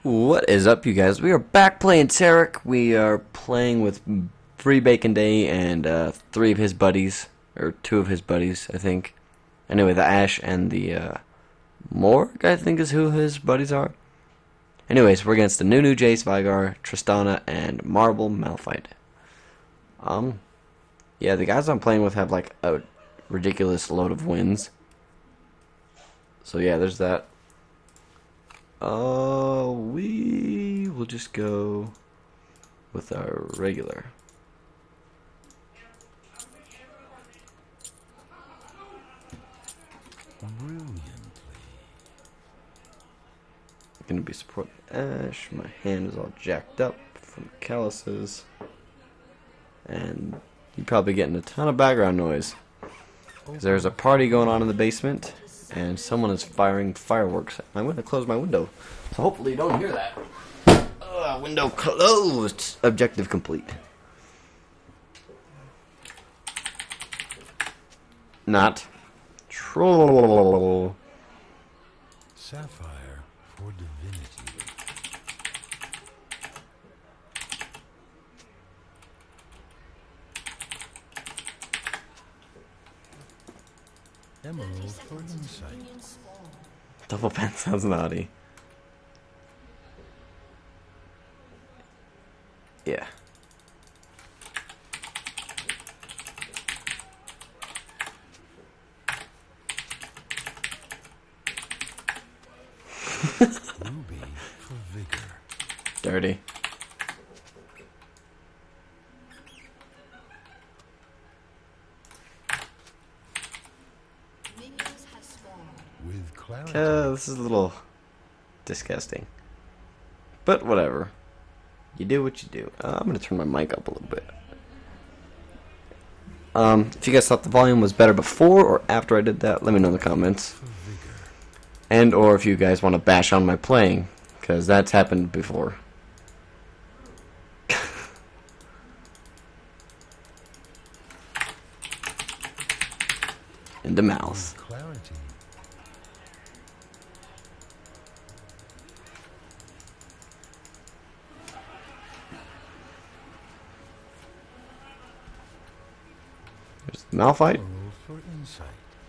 What is up, you guys? We are back playing Taric. We are playing with Free Bacon Day and three of his buddies, or two of his buddies, I think. Anyway, the Ash and the Morg, I think is who his buddies are. Anyways, we're against the Nunu, Jace, Vigar, Tristana, and Marble Malphite. Yeah, the guys I'm playing with have like a ridiculous load of wins. So yeah, there's that. We will just go with our regular. Brilliantly. Gonna be support Ash. My hand is all jacked up from calluses, and you're probably getting a ton of background noise because there's a party going on in the basement. And someone is firing fireworks. I'm going to close my window, so hopefully you don't hear that. Window closed. Objective complete. Not. Troll. Sapphire for divinity. Emerald for insight. Double pen sounds naughty. Yeah. Ruby for vigor. Dirty. With clarity. This is a little disgusting. But whatever. You do what you do. I'm going to turn my mic up a little bit. If you guys thought the volume was better before or after I did that, let me know in the comments. And or if you guys want to bash on my playing, because that's happened before. In the mouth. Clarity. There's the Malphite. Emerald for insight.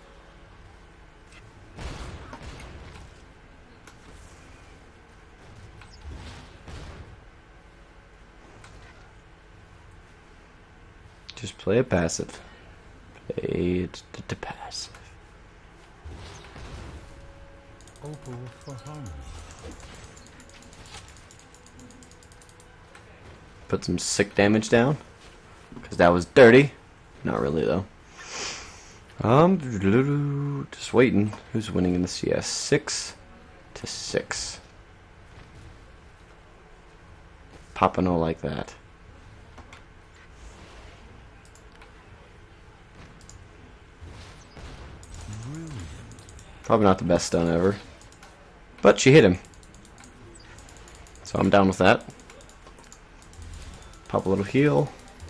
Just play it passive. Play it passive. Opal for harmony. Put some sick damage down, because that was dirty. Not really though. Just waiting. Who's winning in the CS? 6-6. Papano like that. Brilliant. Probably not the best stun ever, but she hit him, so I'm down with that. Pop a little heal.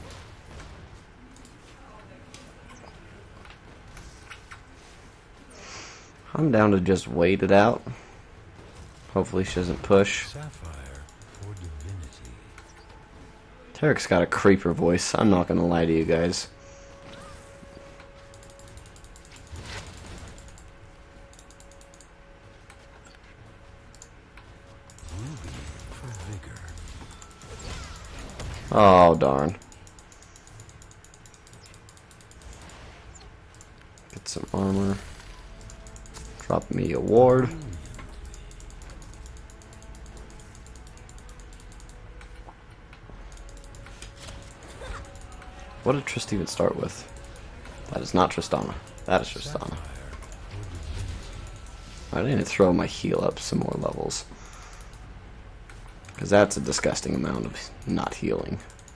I'm down to just wait it out. Hopefully she doesn't push. Sapphire for divinity. Taric's got a creeper voice. I'm not gonna lie to you guys. Ruby for vigor. Oh darn. Get some armor. Drop me a ward. What did Trist even start with? That is not Tristana. That is Tristana. I need to throw my heal up some more levels, because that's a disgusting amount of not healing.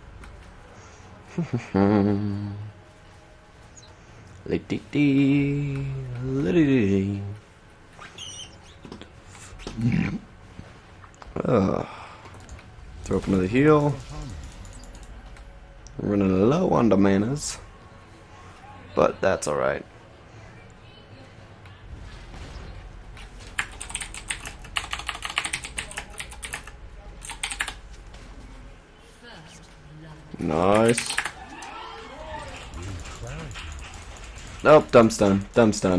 Throw up another heal. We're running low on the manas, but that's alright. Nice. With clarity. Nope, dumb stun. Dumb stun.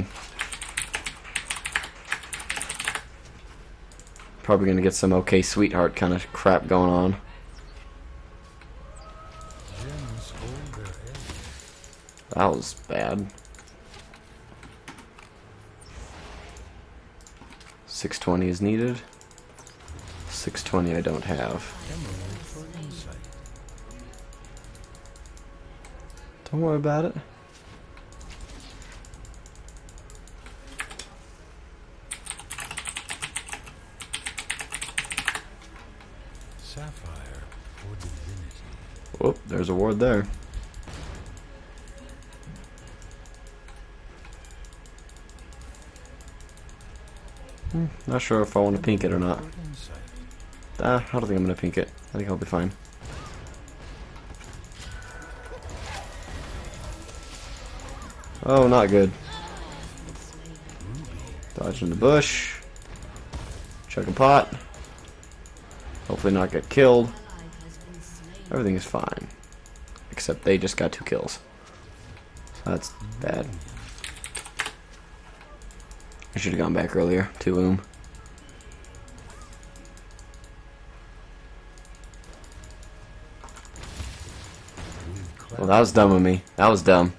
Probably gonna get some okay sweetheart kind of crap going on. Gems hold their edge. That was bad. 620 is needed. 620 I don't have. Emerald for insight. Don't worry about it. Sapphire for divinity. Oh, there's a ward there. Not sure if I want to pink it or not. For insight. I don't think I'm going to pink it. I think I'll be fine. Oh, not good. Dodge in the bush. Chuck a pot. Hopefully not get killed. Everything is fine. Except they just got 2 kills. So that's bad. I should have gone back earlier to Well, that was dumb of me. That was dumb.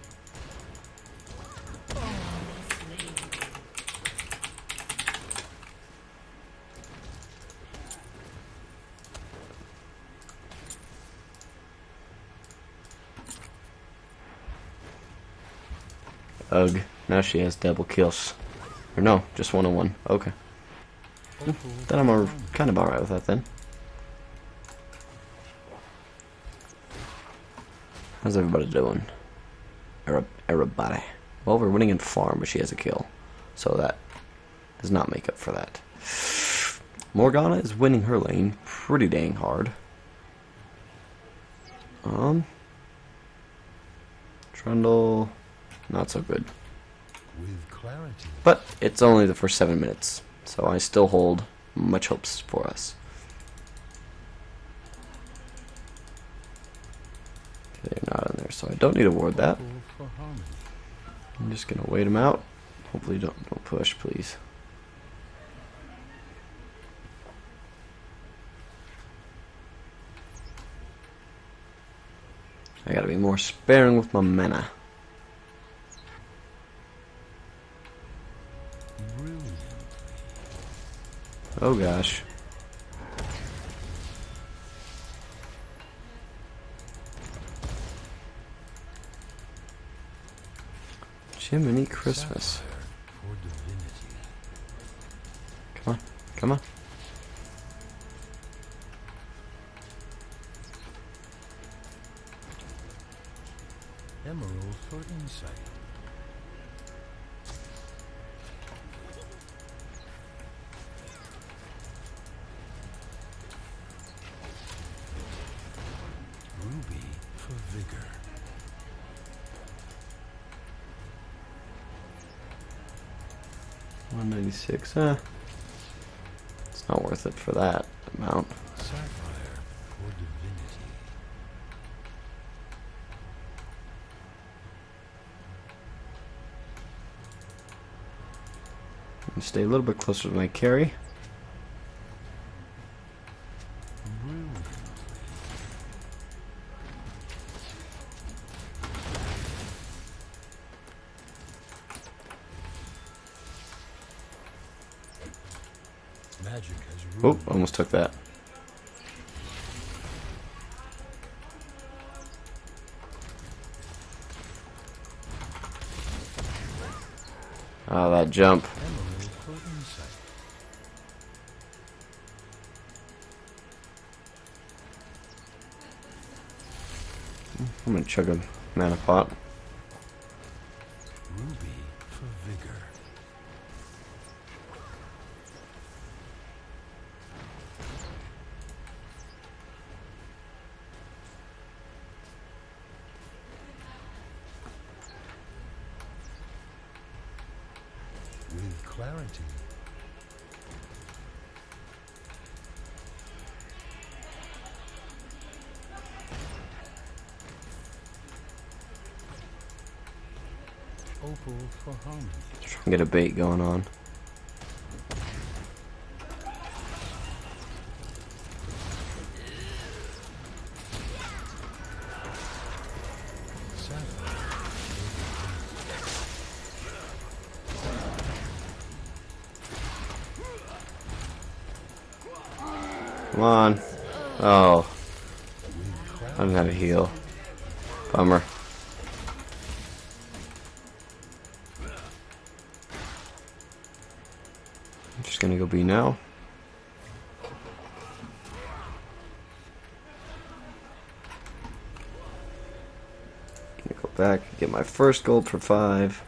Ugh. Now she has double kills. Or no, just 1-on-1. Okay. Then I'm kind of alright with that then. How's everybody doing? Everybody. Well, we're winning in farm, but she has a kill. So that does not make up for that. Morgana is winning her lane pretty dang hard. Trundle, not so good. With clarity. But it's only the first 7 minutes, so I still hold much hopes for us. They're not in there, so I don't need to ward that. Opal for harmony. I'm just gonna wait them out. Hopefully don't push, please. I gotta be more sparing with my mana. Brilliantly. Oh gosh. Jiminy Christmas. Sapphire for divinity. Come on, come on. Emerald for insight. Ruby for vigor. 196. It's not worth it for that amount. Sapphire for divinity. Stay a little bit closer to my carry. Brilliantly. Magic has Oh, ruled. almost took that. Oh, that jump. Emerald for insight. I'm gonna chug a mana pot. Ruby for vigor. With clarity. Opal for harmony. Try and get a bait going on. Come on. Oh. I don't have a heal. Bummer. I'm just gonna go B now. Gonna go back, get my first gold for 5.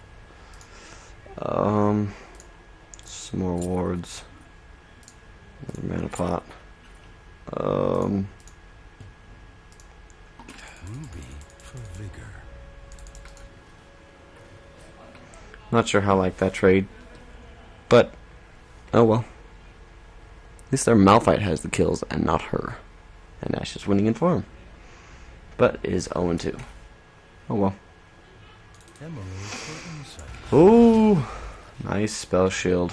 Some more wards. Another mana pot. Ruby for vigor. Not sure how I like that trade, but oh well. At least their Malphite has the kills and not her, and Ash is winning in form, but is 0-2. Oh well. Emerald for insight. Ooh, nice spell shield.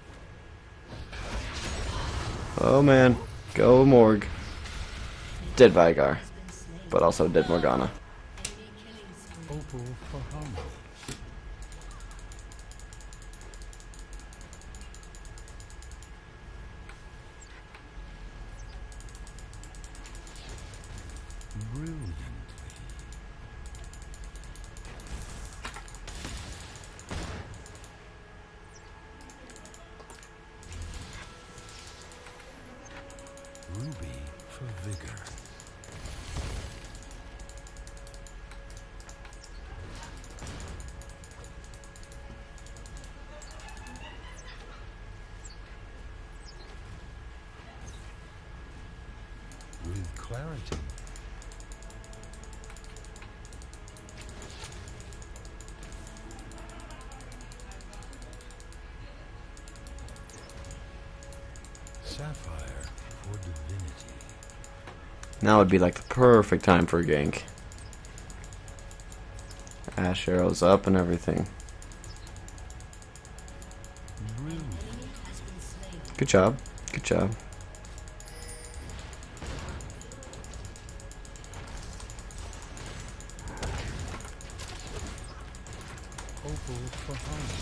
Oh man, go Morg. Dead Vigar, but also dead Morgana. Opal for harmony. Brilliantly. Ruby for vigor. With clarity. Sapphire for divinity. Now would be like the perfect time for a gank. Ash arrows up and everything. Brilliant. Good job. Good job. Opal for harmony.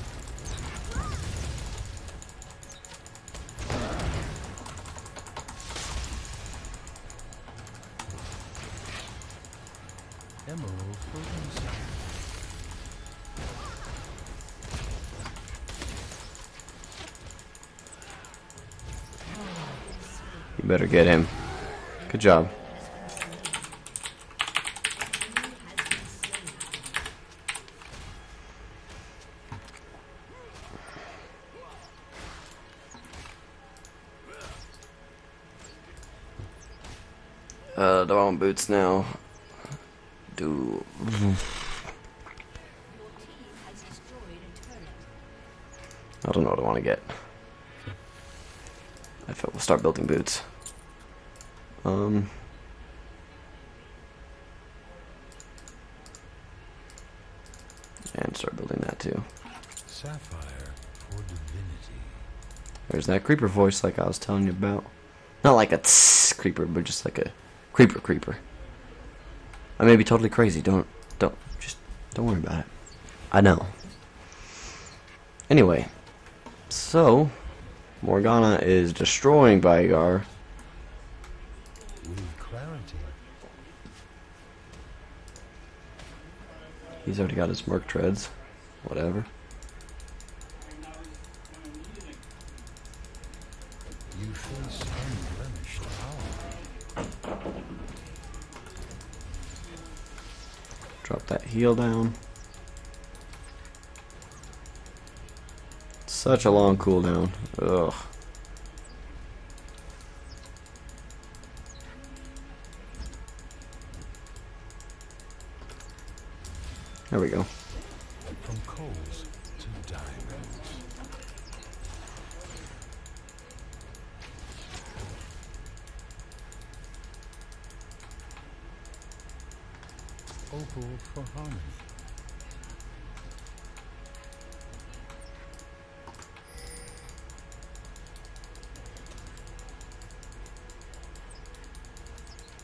Emerald for insight. You better get him. Good job. They're on boots now. Do. I don't know what I want to get. I feel we'll start building boots. And start building that too. Sapphire for divinity. There's that creeper voice like I was telling you about. Not like a tss creeper, but just like a creeper. I may be totally crazy. Don't worry about it. I know. Anyway, so Morgana is destroying Vigar. With clarity. He's already got his Merc treads. Whatever. You face unblemished power. Drop that heal down. Such a long cooldown. Ugh. There we go. From coals to diamonds. Opal for harmony.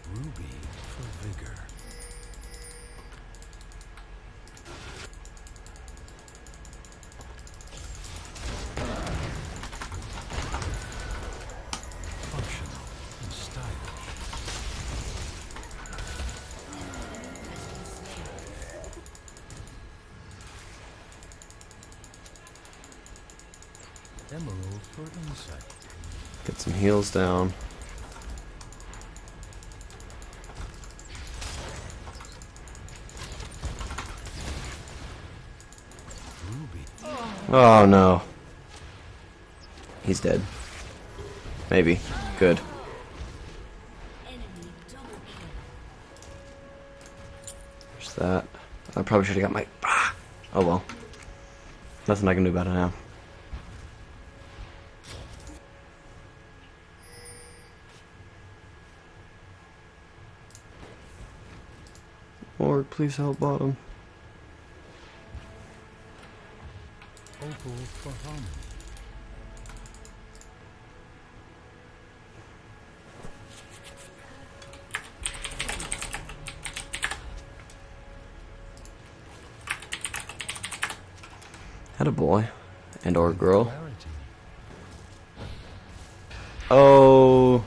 Ruby for vigor. Functional and stylish. Emerald for insight. Get some heals down. Ruby. Oh no. He's dead. Maybe. Good. There's that. I probably should have got my... Oh well. Nothing I can do about it now. Or please help bottom. Opal for harmony. Had a boy. And or girl. Clarity. Oh.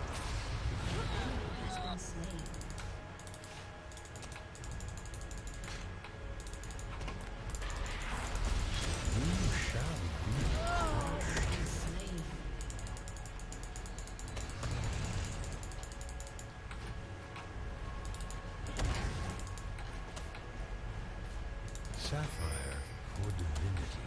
You shall be sapphire for divinity.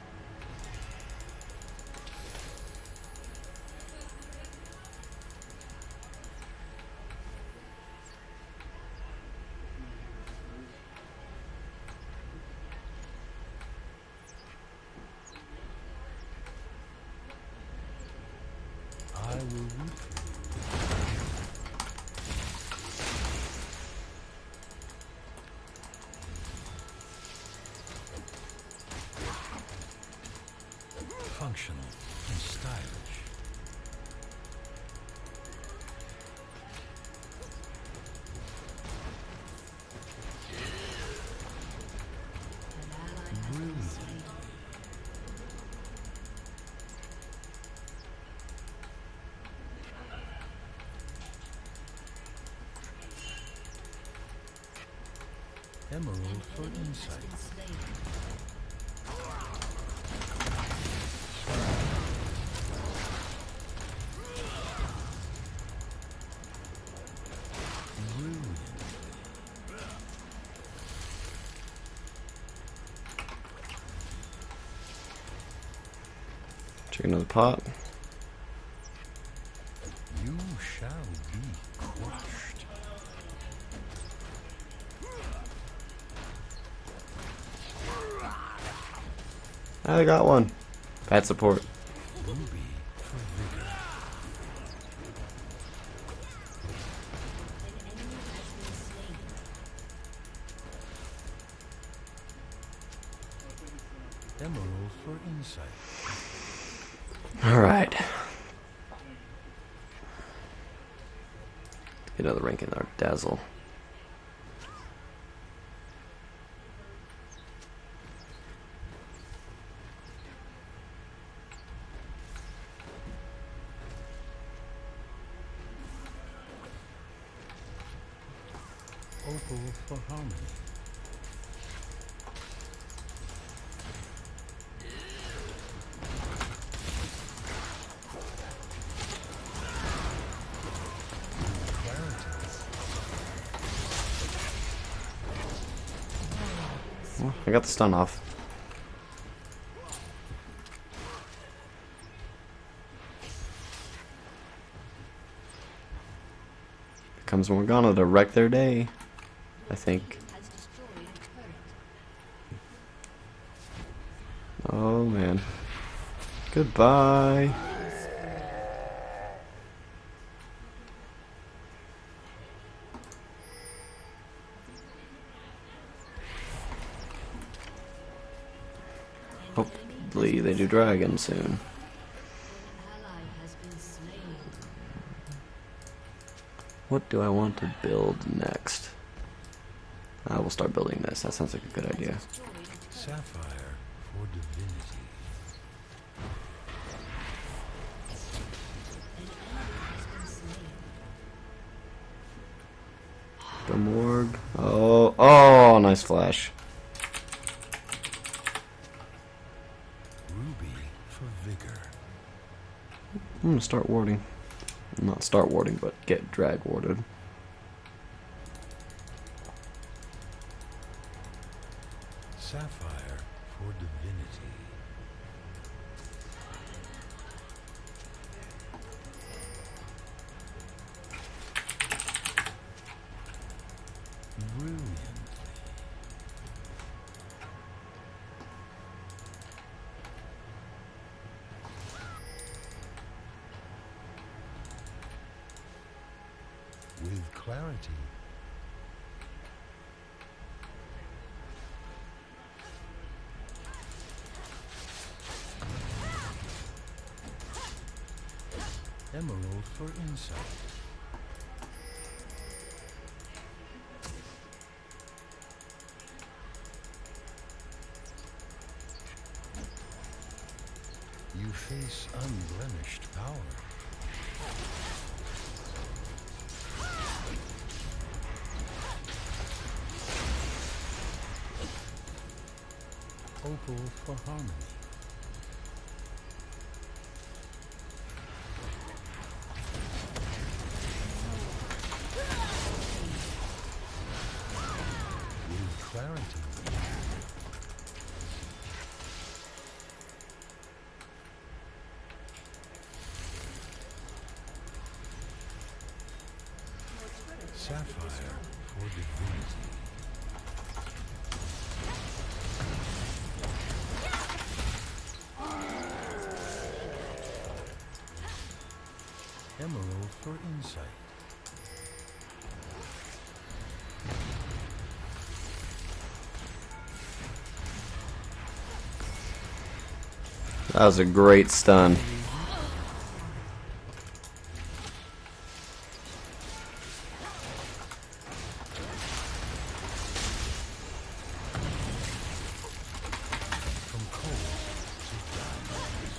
I will root for you. Functional and stylish. Brilliant. Emerald for insight. Brilliant. Check another pot. You shall be crushed. I got one. Bad support. Ruby for vigor. Emerald for insight. Alright. Get another rank in our dazzle. Opal for harmony. Well, I got the stun off. Here comes Morgana to wreck their day, I think. Oh man. Goodbye. Hopefully they do dragon soon. What do I want to build next? I will start building this. That sounds like a good idea. Sapphire for divinity. The morgue. Oh, oh, nice flash. Ruby for vigor. I'm gonna start warding. Not start warding, but get drag warded. Sapphire for divinity. Brilliantly. With clarity. Emerald for insight. You face unblemished power. Opal for harmony. With clarity. Sapphire for divinity. Emerald for insight. That was a great stun. From cold to darkness.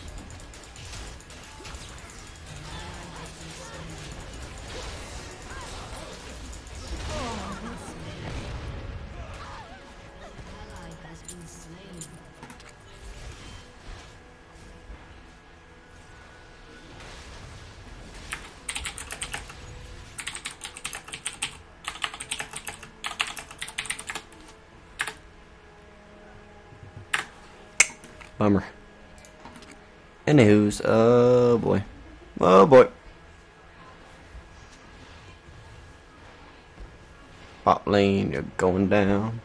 Bummer. Anywho's, oh boy. Oh boy. Bot lane, you're going down.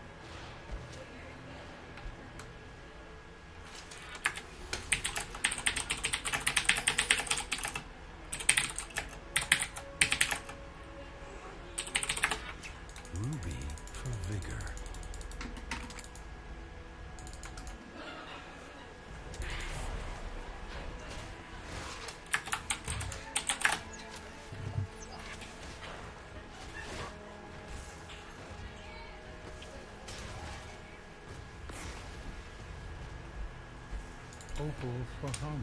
Ruby for vigor. Opal for harmony.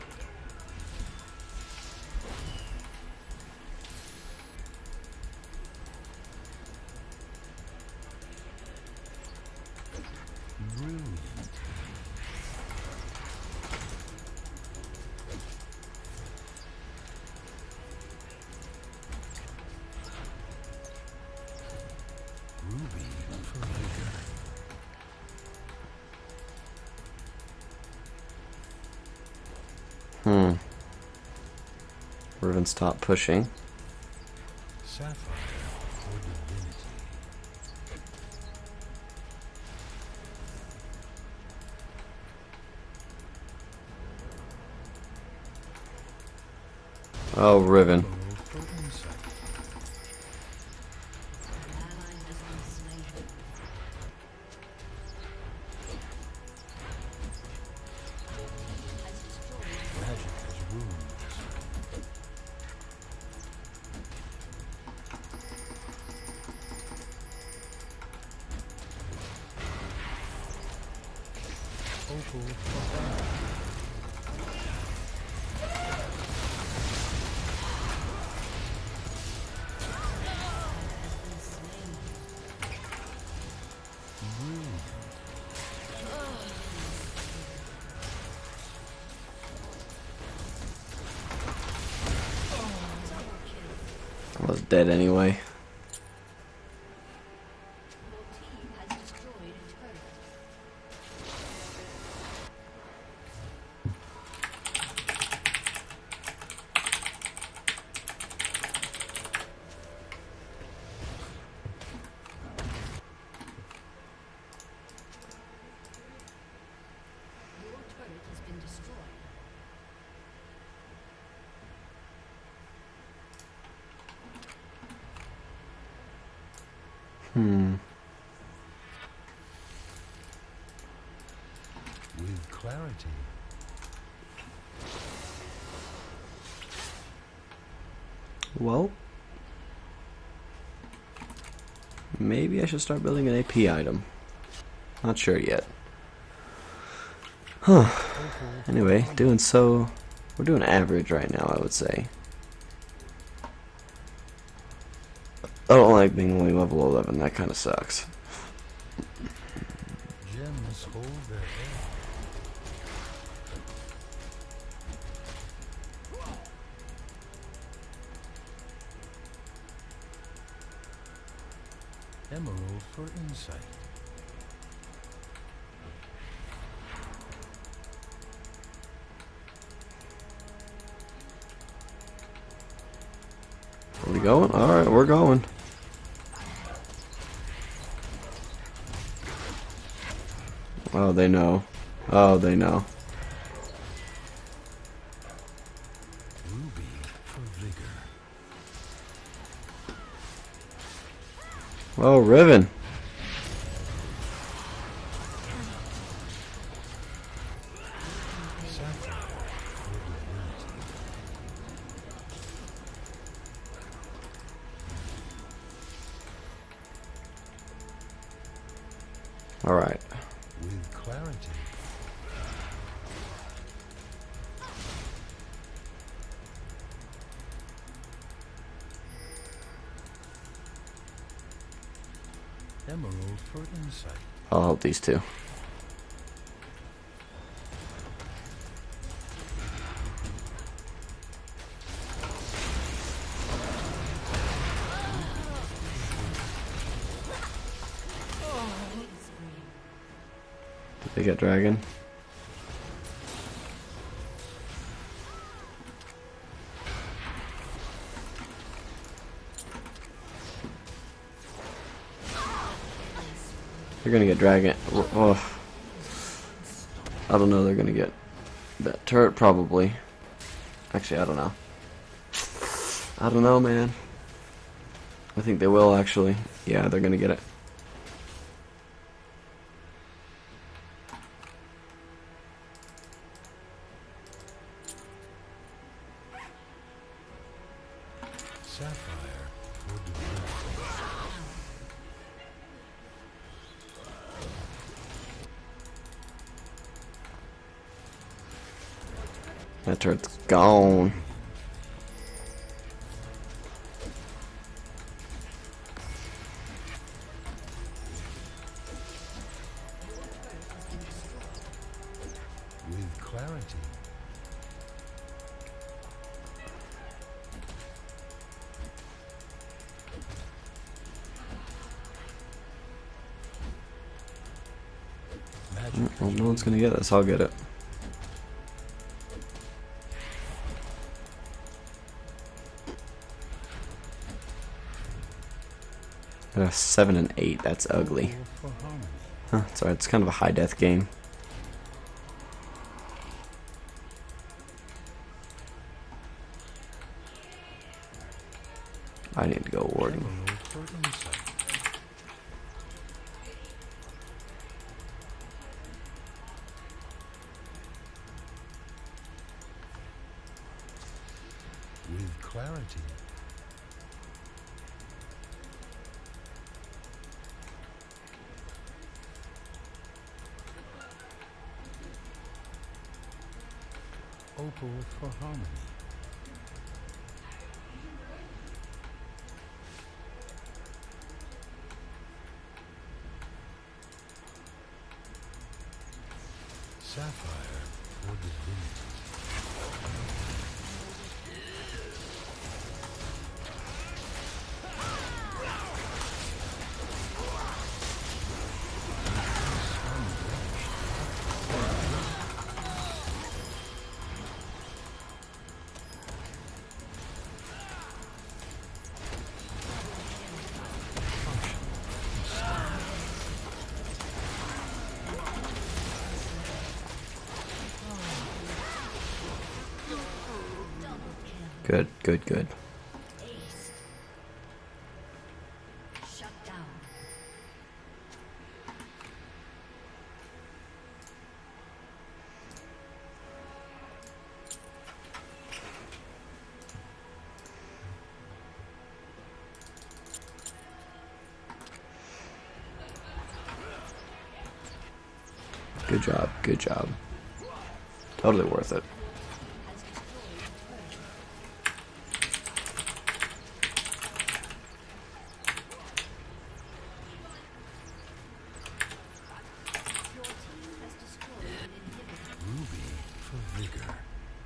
Brilliant. Ruby for vigor. Riven stop pushing. Sapphire for divinity. Oh, Riven. Emerald for insight. Magic has runes. Purple for valor. Brilliant. I was dead anyway. With clarity. Well, maybe I should start building an AP item. Not sure yet. Huh. Anyway, we're doing average right now, I would say. I don't like being only level 11, that kind of sucks. Gems hold their air. Emerald for insight. Are we going? Alright, we're going. Oh, they know. Oh, they know. Ruby for vigor. Oh, Riven. Sapphire for divinity. Alright. With clarity. Emerald for insight. I'll help these two. Did they get dragon? They're gonna get dragon. Oh. I don't know. They're gonna get that turret probably. Actually, I don't know. I don't know, man. I think they will actually. Yeah, they're gonna get it. Sapphire for divinity. That turret's gone. With clarity. Magic. Well, no one's gonna get this. I'll get it. Got a 7 and 8. That's ugly. For harmony. Huh, it's alright. It's kind of a high death game. I need to go warding. Emerald for insight. With clarity. Opal for harmony. Sapphire for divinity. Good, good, good. Ace. Shut down. Good job, good job. Totally worth it. Ruby for vigor.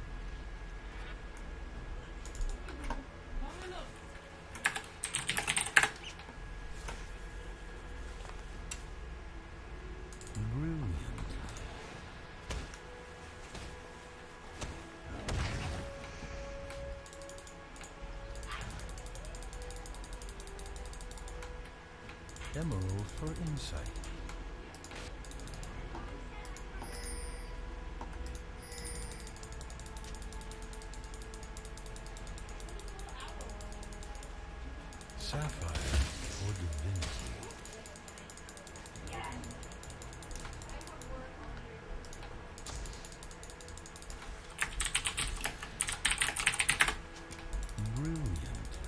Brilliant. Emerald for insight. Sapphire for divinity. Brilliantly.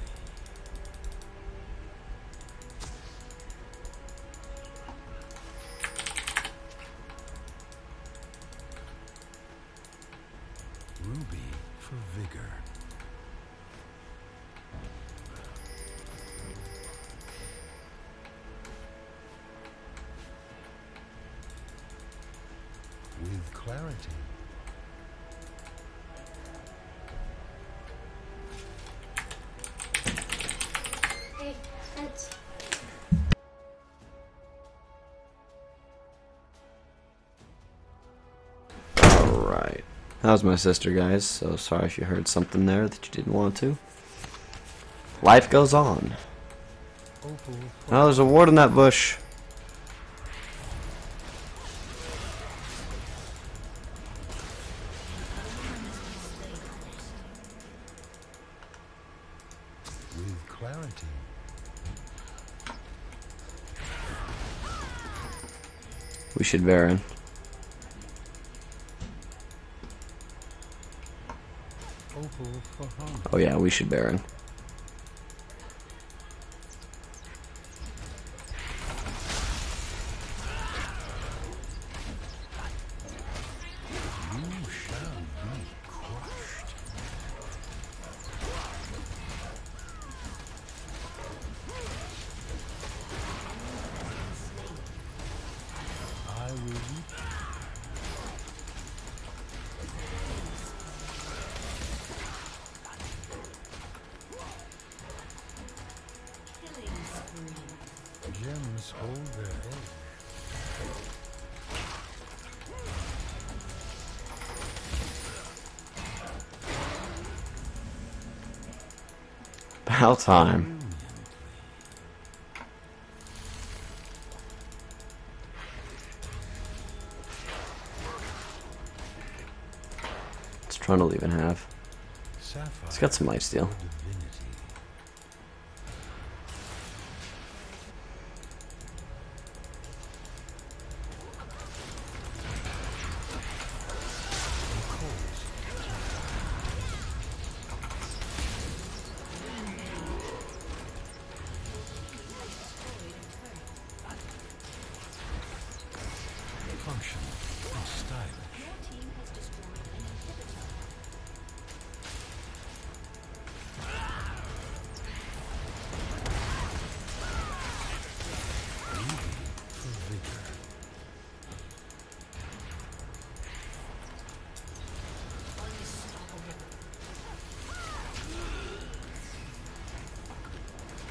Ruby for vigor. With clarity. Hey, that's Alright. That was my sister, guys, so sorry if you heard something there that you didn't want to. Life goes on. Opal for Oh, there's a ward in that bush. with clarity. We should Baron. Opal for harmony. Oh yeah, we should Baron. You shall be crushed. I will reap. killing spree. Gems hold their edge. About time. It's Trundle even have. Sapphire It's got some lifesteal. for divinity. Functional and stylish. Your team has destroyed an inhibitor.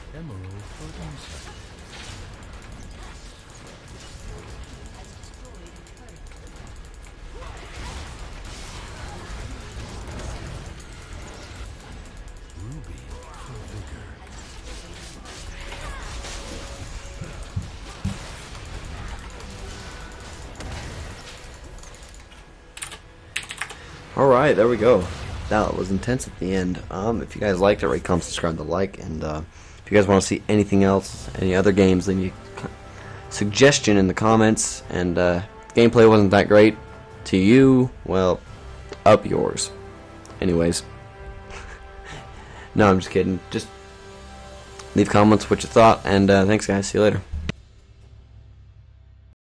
Emerald for insight. Ruby for vigor. Alright, there we go. That was intense at the end. If you guys liked it, rate, comment, subscribe, to like, and if you guys want to see anything else, any other games, leave me a suggestion in the comments. And gameplay wasn't that great to you, well, up yours. Anyways, no, I'm just kidding. Just leave comments what you thought, and thanks guys. See you later.